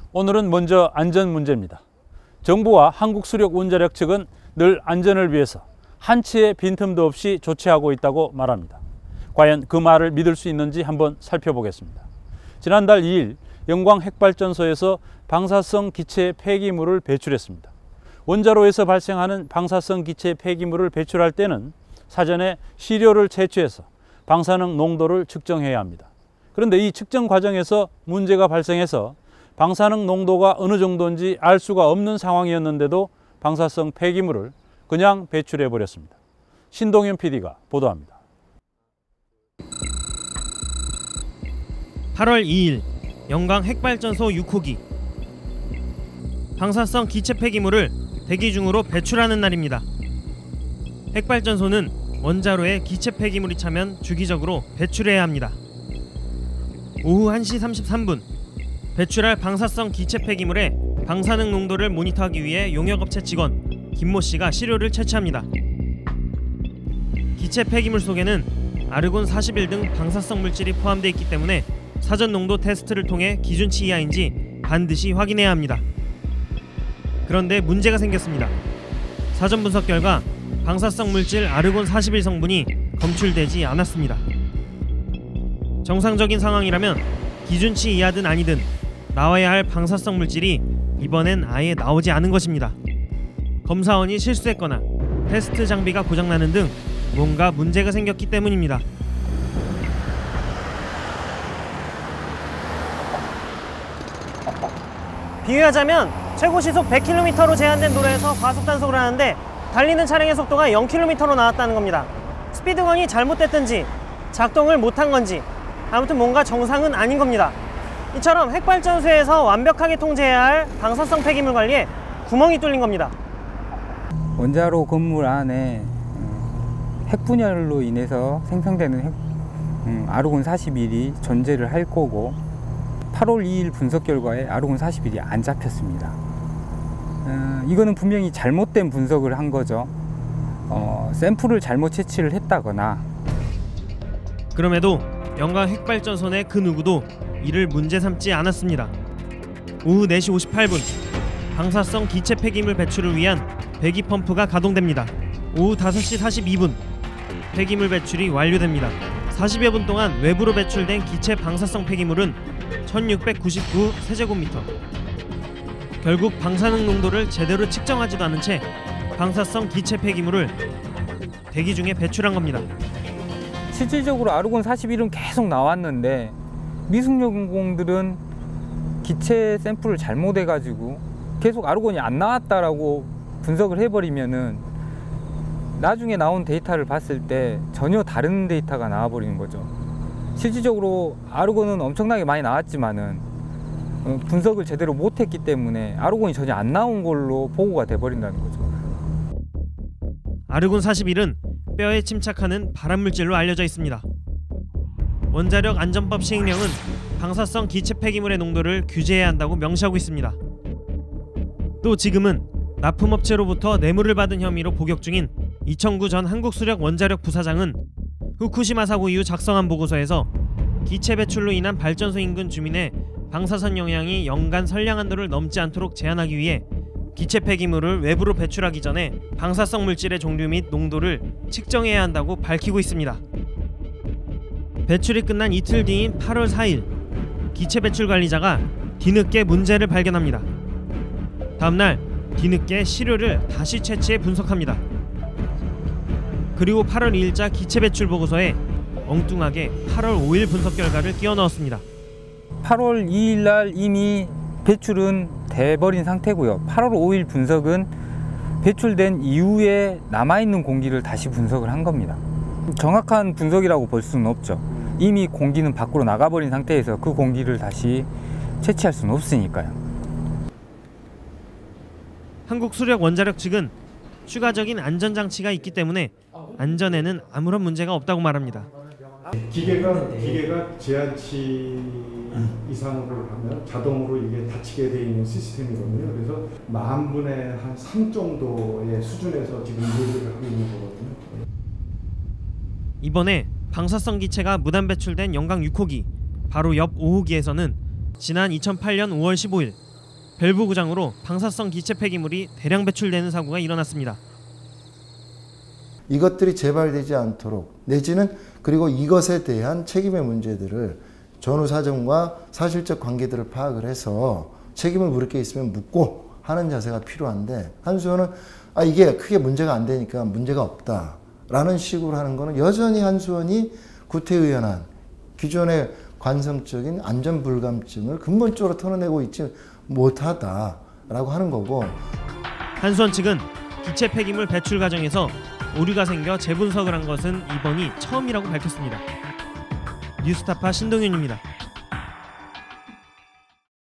오늘은 먼저 안전 문제입니다. 정부와 한국수력원자력 측은 늘 안전을 위해서 한치의 빈틈도 없이 조치하고 있다고 말합니다. 과연 그 말을 믿을 수 있는지 한번 살펴보겠습니다. 지난달 2일 영광 핵발전소에서 방사성 기체 폐기물을 배출했습니다. 원자로에서 발생하는 방사성 기체 폐기물을 배출할 때는 사전에 시료를 채취해서 방사능 농도를 측정해야 합니다. 그런데 이 측정 과정에서 문제가 발생해서 방사능 농도가 어느 정도인지 알 수가 없는 상황이었는데도 방사성 폐기물을 그냥 배출해 버렸습니다. 신동현 PD가 보도합니다. 8월 2일 영광 핵발전소 6호기 방사성 기체 폐기물을 대기 중으로 배출하는 날입니다. 핵발전소는 원자로에 기체 폐기물이 차면 주기적으로 배출해야 합니다. 오후 1시 33분 배출할 방사성 기체 폐기물의 방사능 농도를 모니터하기 위해 용역업체 직원 김모 씨가 시료를 채취합니다. 기체 폐기물 속에는 아르곤 41 등 방사성 물질이 포함되어 있기 때문에 사전 농도 테스트를 통해 기준치 이하인지 반드시 확인해야 합니다. 그런데 문제가 생겼습니다. 사전 분석 결과 방사성 물질 아르곤 41 성분이 검출되지 않았습니다. 정상적인 상황이라면 기준치 이하든 아니든 나와야 할 방사성 물질이 이번엔 아예 나오지 않은 것입니다. 검사원이 실수했거나 테스트 장비가 고장나는 등 뭔가 문제가 생겼기 때문입니다. 비유하자면 최고 시속 100km로 제한된 도로에서 과속 단속을 하는데 달리는 차량의 속도가 0km로 나왔다는 겁니다. 스피드건이 잘못됐든지 작동을 못한 건지 아무튼 뭔가 정상은 아닌 겁니다. 이처럼 핵발전소에서 완벽하게 통제해야 할 방사성 폐기물 관리에 구멍이 뚫린 겁니다. 원자로 건물 안에 핵분열로 인해서 생성되는 아르곤 41이 존재를 할 거고 8월 2일 분석 결과에 아르곤 41이 안 잡혔습니다. 이거는 분명히 잘못된 분석을 한 거죠. 샘플을 잘못 채취를 했다거나. 그럼에도 영광 핵발전소 내 그 누구도 이를 문제 삼지 않았습니다. 오후 4시 58분 방사성 기체 폐기물 배출을 위한 배기 펌프가 가동됩니다. 오후 5시 42분 폐기물 배출이 완료됩니다. 40여 분 동안 외부로 배출된 기체 방사성 폐기물은 1699 세제곱미터. 결국 방사능 농도를 제대로 측정하지도 않은 채 방사성 기체 폐기물을 대기 중에 배출한 겁니다. 실질적으로 아르곤 41은 계속 나왔는데 미숙련공들은 기체 샘플을 잘못해가지고 계속 아르곤이 안 나왔다라고 분석을 해버리면은 나중에 나온 데이터를 봤을 때 전혀 다른 데이터가 나와버리는 거죠. 실질적으로 아르곤은 엄청나게 많이 나왔지만은 분석을 제대로 못했기 때문에 아르곤이 전혀 안 나온 걸로 보고가 돼버린다는 거죠. 아르곤 41은 뼈에 침착하는 발암물질로 알려져 있습니다. 원자력 안전법 시행령은 방사성 기체 폐기물의 농도를 규제해야 한다고 명시하고 있습니다. 또 지금은 납품업체로부터 뇌물을 받은 혐의로 복역 중인 이청구 전 한국수력 원자력 부사장은 후쿠시마 사고 이후 작성한 보고서에서 기체 배출로 인한 발전소 인근 주민의 방사선 영향이 연간 선량한도를 넘지 않도록 제한하기 위해 기체 폐기물을 외부로 배출하기 전에 방사성 물질의 종류 및 농도를 측정해야 한다고 밝히고 있습니다. 배출이 끝난 이틀 뒤인 8월 4일 기체 배출 관리자가 뒤늦게 문제를 발견합니다. 다음날 뒤늦게 시료를 다시 채취해 분석합니다. 그리고 8월 2일자 기체 배출 보고서에 엉뚱하게 8월 5일 분석 결과를 끼워 넣었습니다. 8월 2일 날 이미 배출은 돼버린 상태고요. 8월 5일 분석은 배출된 이후에 남아있는 공기를 다시 분석을 한 겁니다. 정확한 분석이라고 볼 수는 없죠. 이미 공기는 밖으로 나가버린 상태에서 그 공기를 다시 채취할 수는 없으니까요. 한국수력원자력 측은 추가적인 안전장치가 있기 때문에 안전에는 아무런 문제가 없다고 말합니다. 기계가 제한치 이상으로 하면 자동으로 이게 닫히게 되어 있는 시스템이거든요. 그래서 10,000분의 한 3 정도의 수준에서 지금 요리를 하고 있는 거거든요. 이번에 방사성 기체가 무단 배출된 영광 6호기 바로 옆 5호기에서는 지난 2008년 5월 15일 밸브 고장으로 방사성 기체 폐기물이 대량 배출되는 사고가 일어났습니다. 이것들이 재발되지 않도록 내지는 그리고 이것에 대한 책임의 문제들을 전후 사정과 사실적 관계들을 파악을 해서 책임을 물을 게 있으면 묻고 하는 자세가 필요한데, 한수원은 이게 크게 문제가 안 되니까 문제가 없다라는 식으로 하는 거는 여전히 한수원이 구태의연한 기존의 관성적인 안전불감증을 근본적으로 털어내고 있지 못하다라고 하는 거고, 한수원 측은 기체 폐기물 배출 과정에서 오류가 생겨 재분석을 한 것은 이번이 처음이라고 밝혔습니다. 뉴스타파 신동윤입니다.